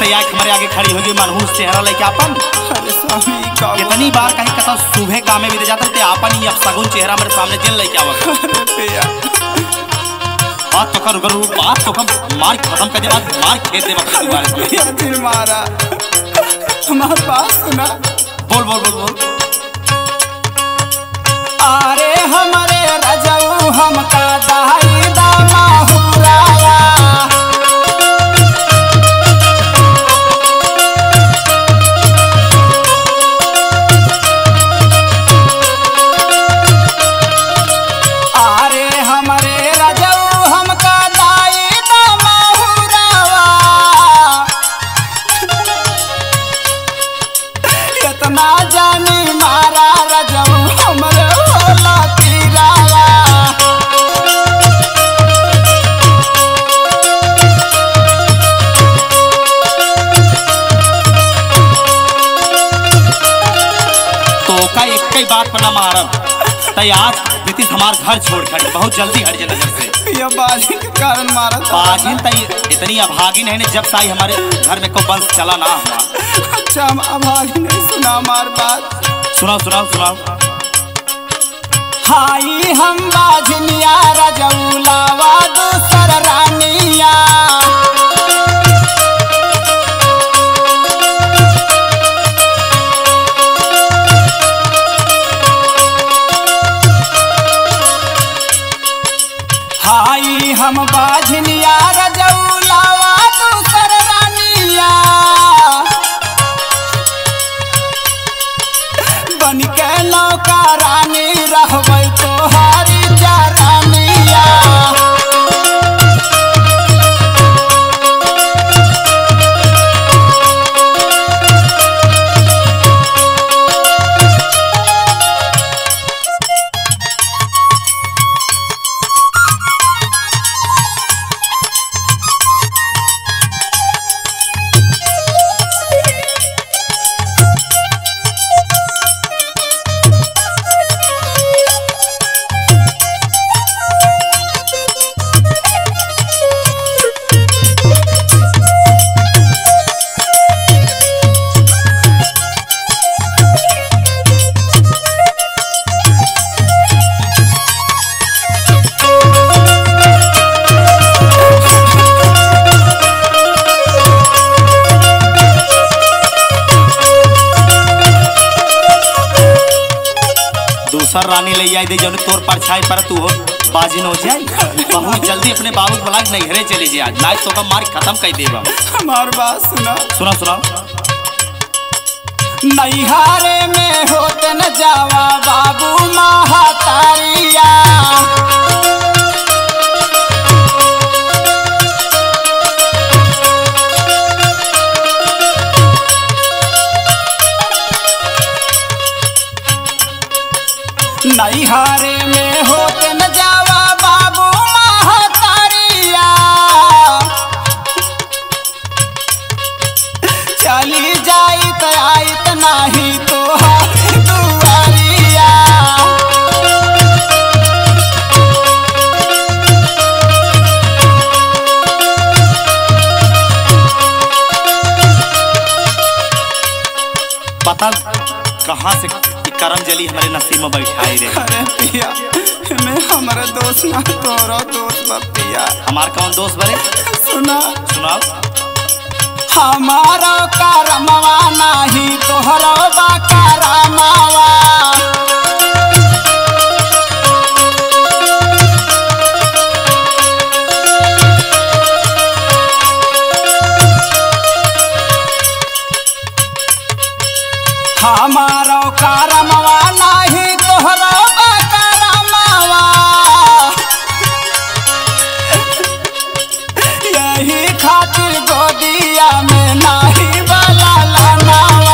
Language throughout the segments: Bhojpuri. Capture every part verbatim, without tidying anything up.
तैयार हमारे आगे खड़ी होगी मनहूस चेहरा लेके अपन। अरे स्वामी कितनी बार कहीं कथा सुबह काम में भी जाता थे अपन ही अपसगुन चेहरा मेरे सामने जिन लेके आवा। अरे भैया बात तो कर करूँ बात तो कम मार खत्म कर दे बात मार खेत दे वक्त दोबारा दिल मारा हमारी बात सुना। बोल बोल बोल बोल। अरे हमारे रजऊ हमका दाई दामा हुराया बात पर ना मारब तय आज नीतीश हमार घर छोड़ खड़े बहुत जल्दी हट जाए नजर से। ये बाजिन के कारण मारा बाजिन तय इतनी अभागिन है जब ताई हमारे घर में को वंश चला ना हुआ। अच्छा हम अभागिन नहीं सुना हमार बात। सुनाओ सुनाओ सुनाओ। हाई हम बाजिनिया रजौलावा दूसर रानिया हाई हम बाझनिया रजौलावा दूसर रानिया बन के नौका रानी रहबै तोहारी चारानिया। दूसर रानी ले आई दे जो तोर परछाई पर तू हो बाजिन हो जाए बहुत जल्दी अपने बाबू बुला के नैहरे चली जाए लाइट तो कम मार खत्म कर देबा। हमार बात सुना सुना सुना। नैहरे में होते न जावा बाबू महातारिया नैहरे में होते न जावा बाबू महातारिया चली जाई तो आई तो नहीं तोहारी दुआरिया। पता कहाँ से करम जली हमारे नसीब में बैठाई रे। अरे पिया मैं हमारा दोस्त ना तोरा दोस्त बा पिया। हमार कौन दोस्त बरे सुना सुनाओ। हमारा करमवा नहीं तोहरा बा करमवा हमारा करमवा नहीं तोहरा बा करमवा यही खातिर गोदिया में नहीं वाला लानावा।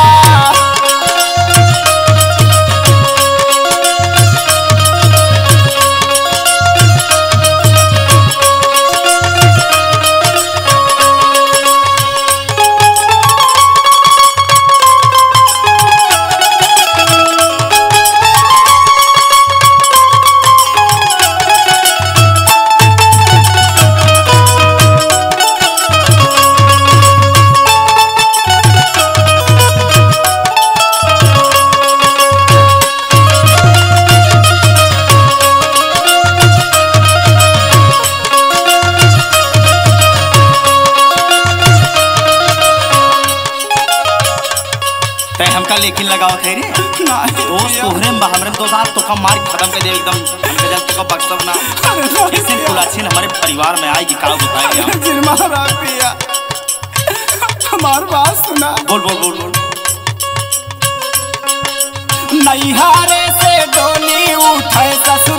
हमका लेकिन लगाओ थे रे दोस्त तोहरे में हमरे दोस्त आप तो का मार खत्म कर दे एकदम गजल तो का बक्सब ना ऐसे पुलाछिन हमारे परिवार में आएगी का बताएंगे जिरमारा पिया हमार बात सुना बोल बोल बोल बोल नैहारे से डोली उठे ससुर